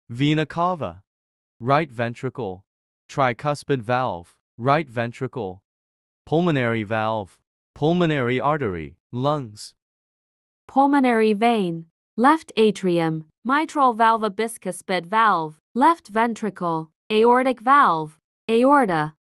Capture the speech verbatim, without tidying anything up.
Vena cava. Right ventricle. Tricuspid valve. Right ventricle. Pulmonary valve. Pulmonary artery. Lungs. Pulmonary vein. Left atrium. Mitral valve. Bicuspid valve. Left ventricle. Aortic valve. Aorta.